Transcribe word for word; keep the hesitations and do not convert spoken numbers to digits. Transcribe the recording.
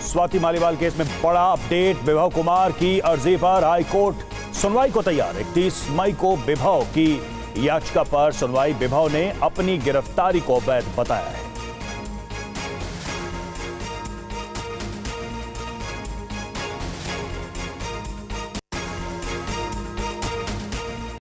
Swati Maliwal case में बड़ा update. विभव कुमार की अर्जी पर हाईकोर्ट सुनवाई को तैयार। इकतीस मई को विभव की याचिका पर सुनवाई। विभव ने अपनी गिरफ्तारी को अवैध बताया है।